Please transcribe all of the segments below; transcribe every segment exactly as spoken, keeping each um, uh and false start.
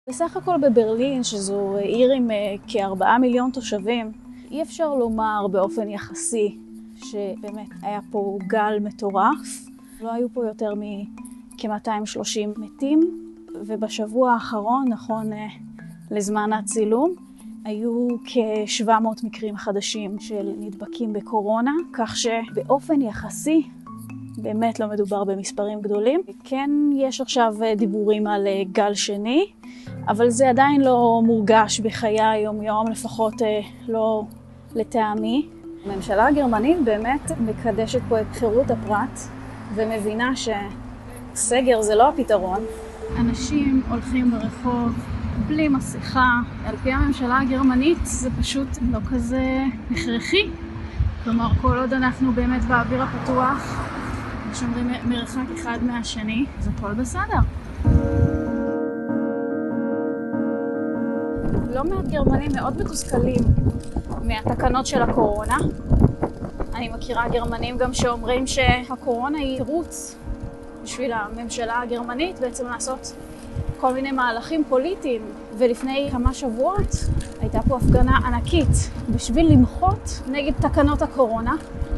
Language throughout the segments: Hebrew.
בסך הכל בברלין, שזו עיר עם כארבעה מיליון תושבים, אי אפשר לומר באופן יחסי שבאמת היה פה גל מטורף. לא היו פה יותר מכ-מאתיים ושלושים מתים, ובשבוע האחרון, נכון לזמן הצילום, היו כ-שבע מאות מקרים חדשים של נדבקים בקורונה, כך שבאופן יחסי באמת לא מדובר במספרים גדולים. כן, יש עכשיו דיבורים על גל שני, אבל זה עדיין לא מורגש בחיי היום-יום, לפחות לא לטעמי. הממשלה הגרמנית באמת מקדשת פה את חירות הפרט, ומבינה שסגר זה לא הפתרון. אנשים הולכים ברחוב בלי מסכה. על פי הממשלה הגרמנית זה פשוט לא כזה הכרחי. כלומר, כל עוד אנחנו באמת באוויר הפתוח, שומרים מרחק אחד מהשני, אז הכל בסדר. לא מעט גרמנים מאוד מתוסכלים מהתקנות של הקורונה. אני מכירה גרמנים גם שאומרים שהקורונה היא תירוץ בשביל הממשלה הגרמנית בעצם לעשות כל מיני מהלכים פוליטיים. ולפני כמה שבועות הייתה פה הפגנה ענקית בשביל למחות נגד תקנות הקורונה.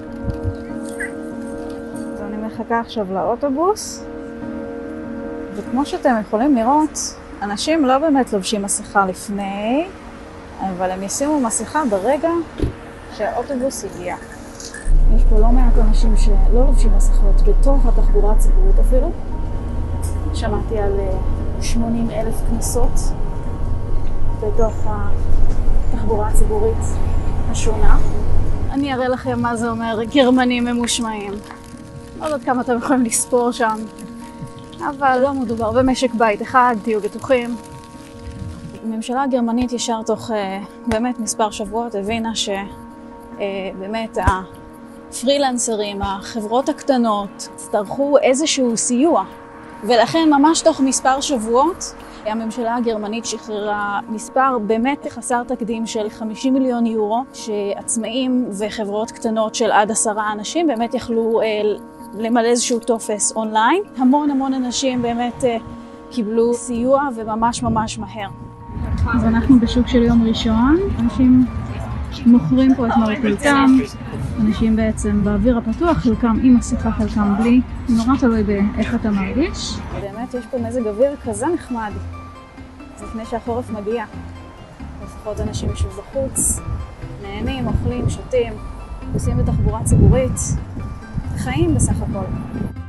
אז אני מחכה עכשיו לאוטובוס, וכמו שאתם יכולים לראות, אנשים לא באמת לובשים מסכה לפני, אבל הם ישימו מסכה ברגע שהאוטובוס הגיע. יש פה לא מעט אנשים שלא לובשים מסכות בתוך התחבורה הציבורית אפילו. שמעתי על שמונים אלף כניסות בתוך התחבורה הציבורית השונה. אני אראה לכם מה זה אומר גרמנים ממושמעים. לא יודעת כמה אתם יכולים לספור שם, אבל לא מדובר במשק בית אחד, תהיו בטוחים. הממשלה הגרמנית ישר תוך באמת מספר שבועות הבינה שבאמת הפרילנסרים, החברות הקטנות, הצטרכו איזשהו סיוע. ולכן ממש תוך מספר שבועות הממשלה הגרמנית שחררה מספר באמת חסר תקדים של חמישים מיליון יורו, שעצמאים וחברות קטנות של עד עשרה אנשים באמת יכלו למלא איזשהו טופס אונליין. המון המון אנשים באמת קיבלו סיוע וממש ממש מהר. אז אנחנו בשוק של יום ראשון, אנשים מוכרים פה את מרכולתם, אנשים בעצם באוויר הפתוח, חלקם עם מסכה, חלקם בלי. נורא תלוי באיך אתה מרגיש. באמת יש פה מזג אוויר כזה נחמד, אז לפני שהחורף מגיע. לפחות אנשים יושבים בחוץ, נהנים, אוכלים, שותים, עושים בתחבורה ציבורית, חיים בסך הכל.